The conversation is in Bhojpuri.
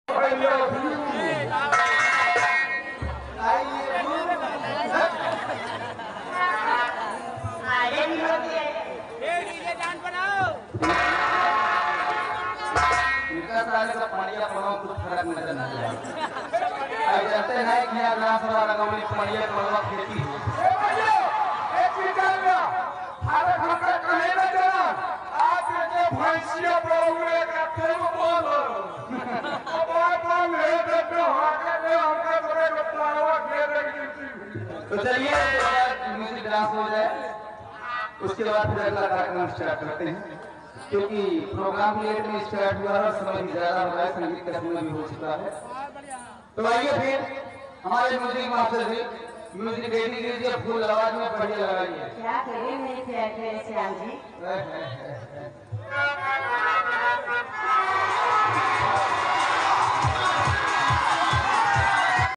तो चलिए म्यूजिक डांस हो जाए, उसके बाद फिर अगला कार्यक्रम स्टार्ट करते हैं, क्योंकि प्रोग्राम लेट में स्टार्ट हुआ है, समय भी ज्यादा हो रहा है, संगीत का समय भी हो चुका है। तो आइए फिर हमारे music master ji music ready कीजिए, फुल आवाज में बढ़िया लगाइए। क्या करें मेरे श्याम जी।